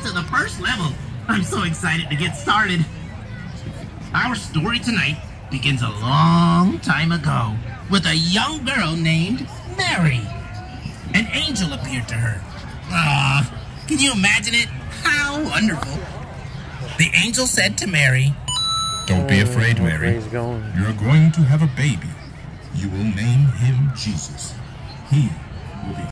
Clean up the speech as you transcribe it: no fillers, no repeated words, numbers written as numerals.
to the first level. I'm so excited to get started. Our story tonight begins a long time ago with a young girl named Mary. An angel appeared to her. Can you imagine it? How wonderful. The angel said to Mary, "Don't be afraid, Mary. You're going to have a baby. You will name him Jesus. He will be